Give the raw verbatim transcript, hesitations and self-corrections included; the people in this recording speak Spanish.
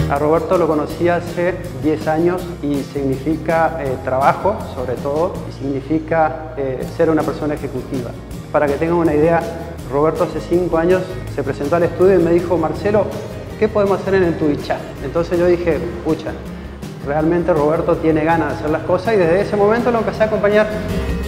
A Roberto lo conocí hace diez años y significa eh, trabajo, sobre todo, y significa eh, ser una persona ejecutiva. Para que tengan una idea, Roberto hace cinco años se presentó al estudio y me dijo: Marcelo, ¿qué podemos hacer en el TubiChat? Entonces yo dije, pucha, realmente Roberto tiene ganas de hacer las cosas, y desde ese momento lo empecé a acompañar.